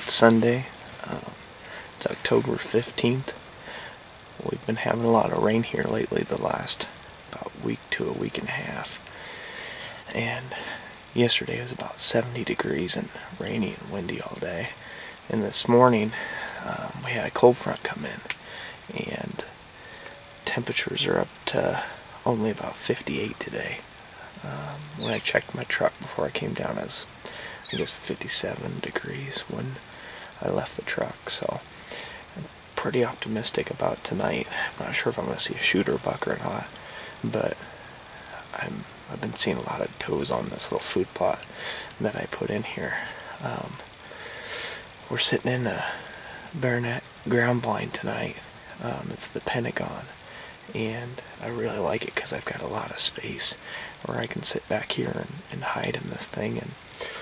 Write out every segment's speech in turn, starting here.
It's Sunday. It's October 15th. We've been having a lot of rain here lately, the last about week to a week and a half. And yesterday was about 70 degrees and rainy and windy all day. And this morning we had a cold front come in, and temperatures are up to only about 58 today. When I checked my truck before I came down, it was, I guess, 57 degrees when I left the truck. So I'm pretty optimistic about tonight. I'm not sure if I'm going to see a shooter buck or not, but I've been seeing a lot of toes on this little food plot that I put in here. We're sitting in a baronet ground blind tonight. It's the Pentagon, and I really like it because I've got a lot of space where I can sit back here and hide in this thing. And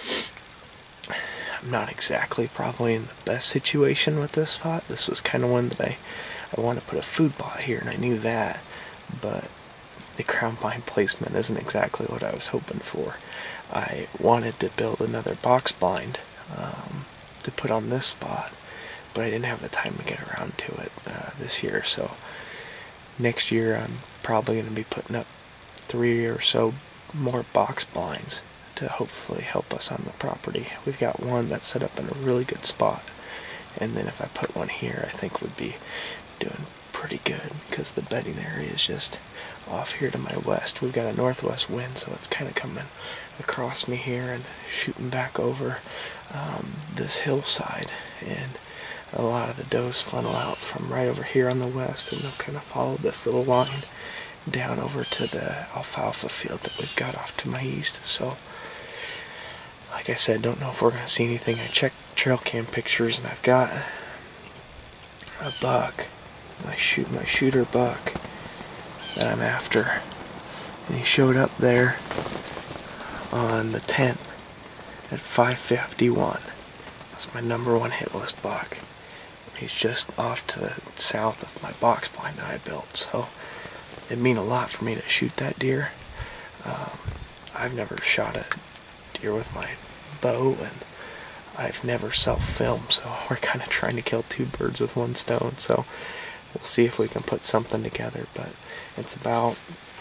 I'm not exactly probably in the best situation with this spot. This was kind of one that I want to put a food plot here, and I knew that, but the ground blind placement isn't exactly what I was hoping for. I wanted to build another box blind to put on this spot, but I didn't have the time to get around to it this year. So next year I'm probably going to be putting up 3 or so more box blinds to hopefully help us on the property. We've got one that's set up in a really good spot, and then if I put one here, I think would be doing pretty good because the bedding area is just off here to my west. We've got a northwest wind, so it's kind of coming across me here and shooting back over this hillside, and a lot of the does funnel out from right over here on the west, and they'll kind of follow this little line down over to the alfalfa field that we've got off to my east. So like I said, don't know if we're going to see anything. I checked trail cam pictures, and I've got a buck, my shooter buck that I'm after, and he showed up there on the 10th at 5:51. That's my #1 hitless buck. He's just off to the south of my box blind that I built, so it'd mean a lot for me to shoot that deer. I've never shot a deer with my bow, and I've never self-filmed, so we're kind of trying to kill two birds with one stone. So we'll see if we can put something together, but it's about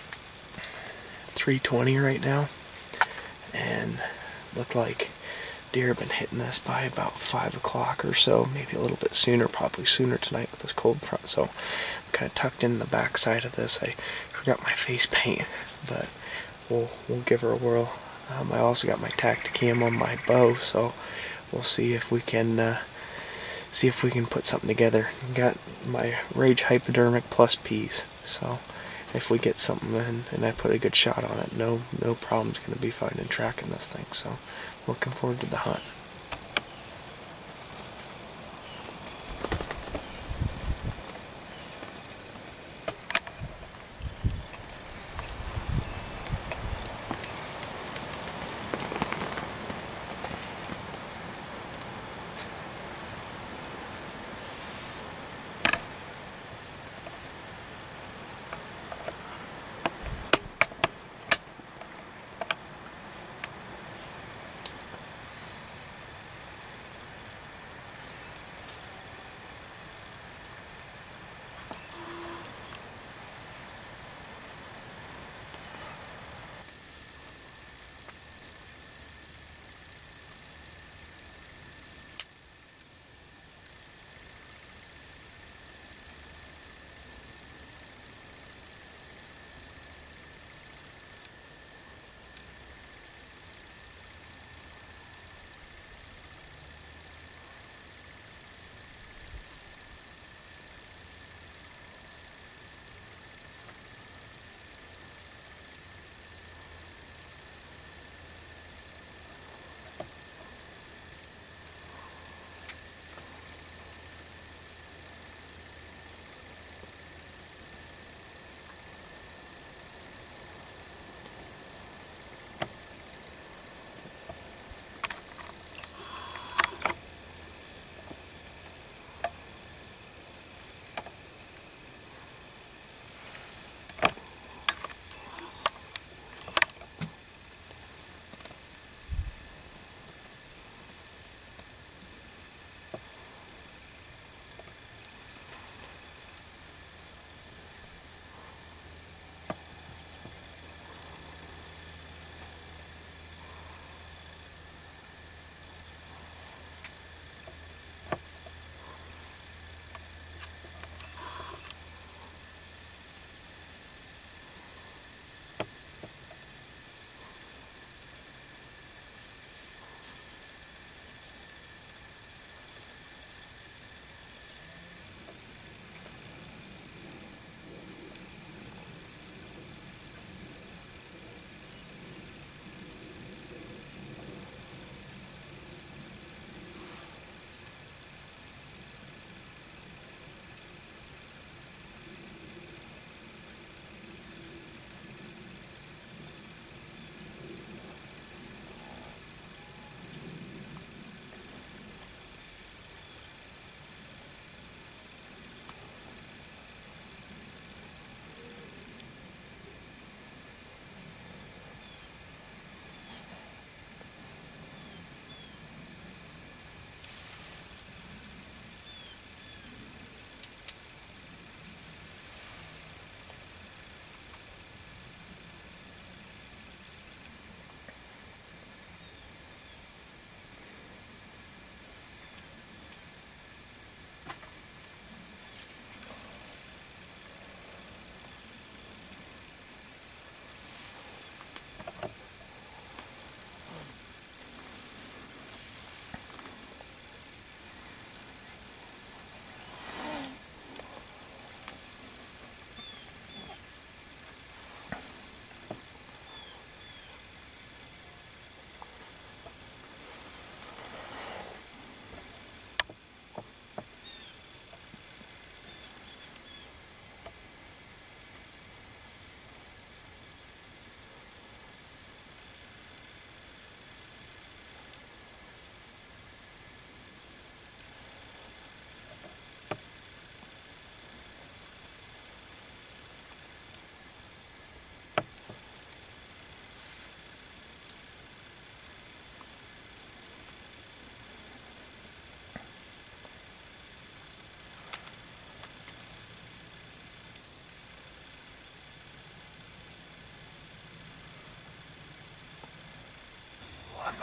3:20 right now, and looked like deer have been hitting this by about 5 o'clock or so, maybe a little bit sooner, probably sooner tonight with this cold front. So I'm kind of tucked in the back side of this. I forgot my face paint, but we'll give her a whirl. I also got my Tacticam on my bow, so we'll see if we can put something together. Got my Rage Hypodermic plus P's, so if we get something in and I put a good shot on it, no problem's going to be finding tracking this thing. So looking forward to the hunt.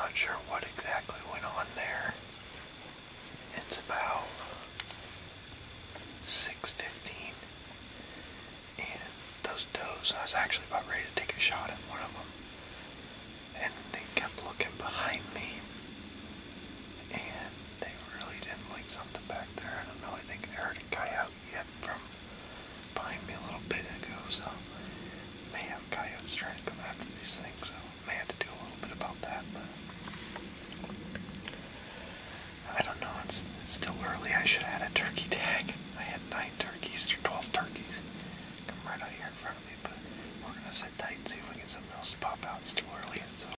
not sure what exactly went on there. It's about 6:15, and those does, I was actually about ready to take a shot at one of them, and they kept looking behind me, and they really didn't like something back there. I don't know, I think I heard a coyote yet from behind me a little bit ago, so may have coyotes trying to come after these things, so may have to do a little bit about that, but I don't know, it's still early. I should have had a turkey tag. I had 9 turkeys, or 12 turkeys come right out here in front of me, but we're gonna sit tight and see if we get something else to pop out. It's still early, so